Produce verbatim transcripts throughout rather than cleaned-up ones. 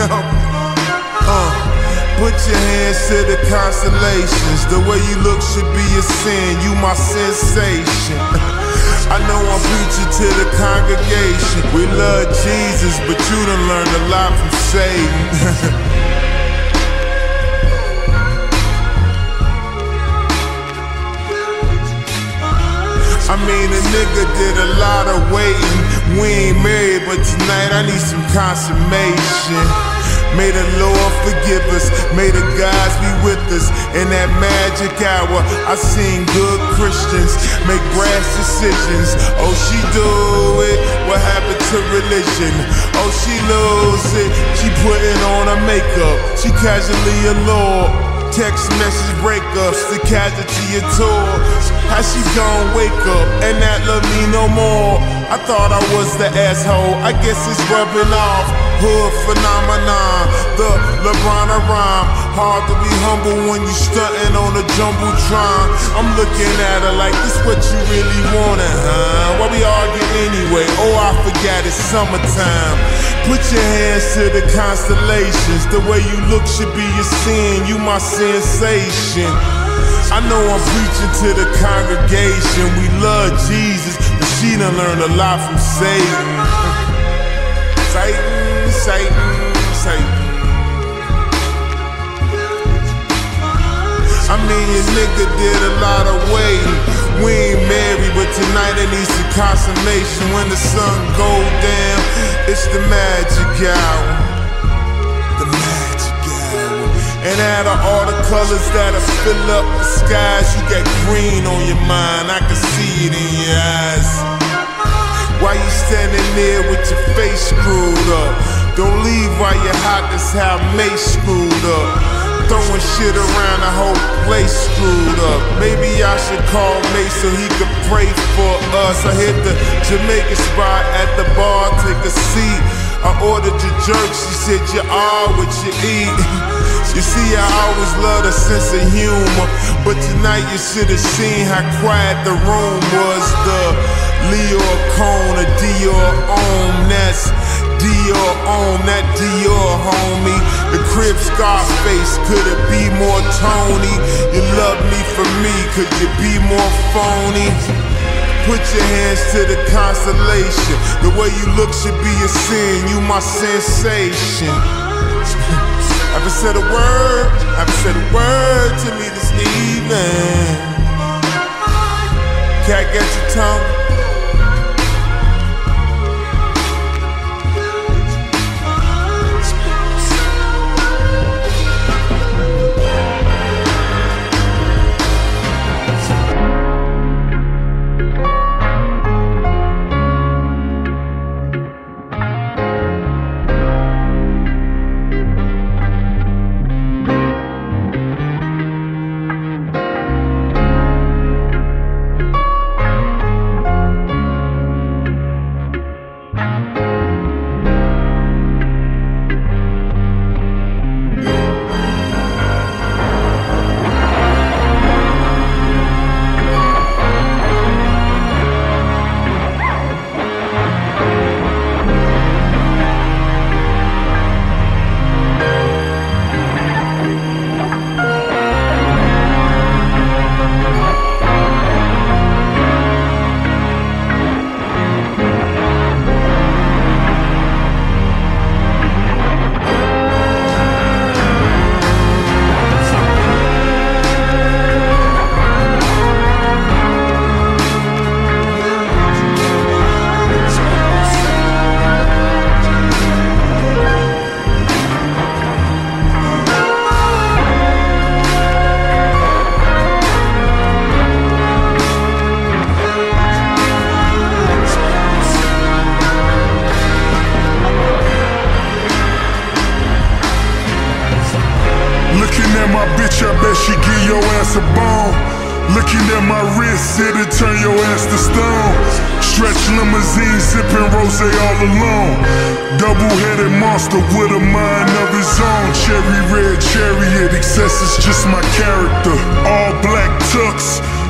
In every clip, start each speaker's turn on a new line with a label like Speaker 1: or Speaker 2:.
Speaker 1: know? Uh, put your hands to the constellations. The way you look should be a sin. You my sensation. I know I'm preaching to the congregation. We love Jesus, but you done learned a lot from Satan. I mean, a nigga did a lot of waiting. We ain't married, but tonight I need some consummation. May the Lord forgive us, may the gods be with us. In that magic hour, I seen good Christians make brash decisions. Oh, she do it, what happened to religion? Oh, she lose it, she putting on her makeup. She casually a lord. Text message breakups, the casualty of tour. How she gon' wake up and not love me no more? I thought I was the asshole, I guess it's rubbing off. Hood phenomenon, the LeBron of rhyme. Hard to be humble when you stuntin' on a jumbotron. I'm looking at her like, this what you really wanted, huh? Why we argue anyway? Oh, I forgot it's summertime. Put your hands to the constellations. The way you look should be your sin. You my sensation. I know I'm preaching to the congregation. We love Jesus, but she done learned a lot from Satan. Satan, Satan, Satan. I mean, your nigga did a lot of waiting. We ain't married, but tonight I need some consummation. When the sun go down, it's the magic hour. The magic hour. And out of all the colors that'll fill up the skies, you got green on your mind, I can see it in your eyes. Why you standing there with your face screwed up? Don't leave while you're hot, that's how Mace screwed up. Throwing shit around, the whole place screwed up. Maybe I should call Mace so he could pray for us. I hit the Jamaican spot at the bar, take a seat. I ordered your jerk, she said you are what you eat. You see, I always loved a sense of humor, but tonight you should have seen how quiet the room was. The Leo Cone, a Dior Om, that's Dior Om, that Dior homie. The crib Scarface, could it be more Tony? You love me for me, could you be more phony? Put your hands to the constellation. The way you look should be a sin. You my sensation. Haven't said a word, haven't said a word to me this evening. Cat, get your tongue.
Speaker 2: my bitch, I bet she give your ass a bone. Looking at my wrist, it'll turn your ass to stone. Stretch limousine, sipping rosé all alone. Double-headed monster with a mind of his own. Cherry red chariot, excess is just my character. All black tux,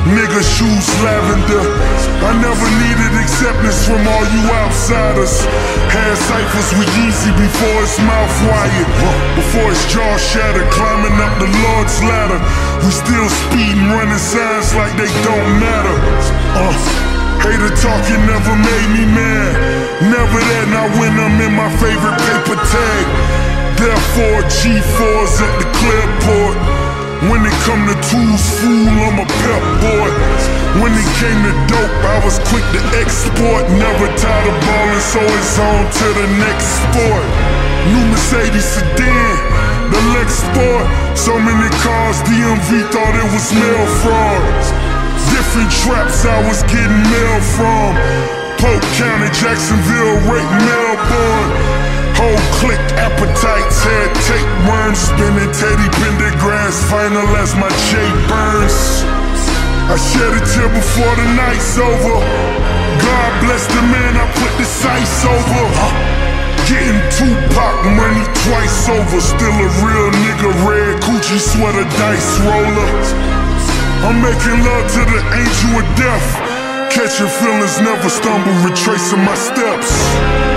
Speaker 2: Nigga shoes lavender. I never needed acceptance from all you outsiders. Had ciphers with Yeezy before his mouth wired, before his jaw shattered, climbing up the Lord's ladder. We still speeding, running signs like they don't matter. Uh, hater talking never made me mad. Never that, not when I'm in my favorite paper tag. Therefore, G fours at the Clearport. When it come to tools, fool, I'm a pep boy. When it came to dope, I was quick to export. Never tired of ballin', so it's on to the next sport. New Mercedes sedan, the Lex Sport. So many cars, D M V thought it was mail fraud. Different traps I was getting mail from. Polk County, Jacksonville, right Melbourne. Whole clique appetites, had tapeworms, spinning Teddy Pendergrass, final as my J burns. I shed a tear before the night's over. God bless the man I put the sights over. Getting Tupac money twice over. Still a real nigga, red Gucci sweater, dice roller. I'm making love to the angel of death. Catching feelings, never stumble, retracing my steps.